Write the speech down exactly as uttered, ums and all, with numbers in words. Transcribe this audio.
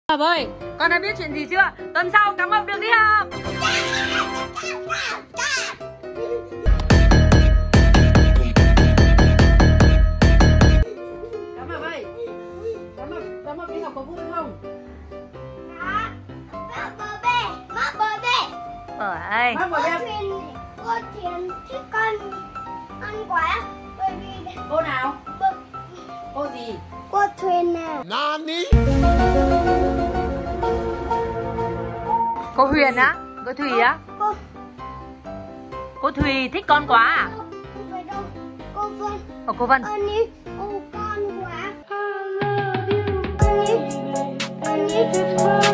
Ơi, con đã biết chuyện gì chưa? Tuần sau Cá Mập được đi học. Cá Mập ơi, Cá Mập, Cá Mập đi học có vui không? Ở đây. Cô Thuyền, cô Thuyền thích con ăn quá. Bởi vì Cô nào? Cô gì? cô Thuyền nào. Nani? Cô Huyền á? Cô Thùy á? Cô, Cô Thùy thích con quá à? không phải đâu. Cô Vân. Ồ, cô Vân. Ơn ý, ô con quá. Ơn ý, ơn ý.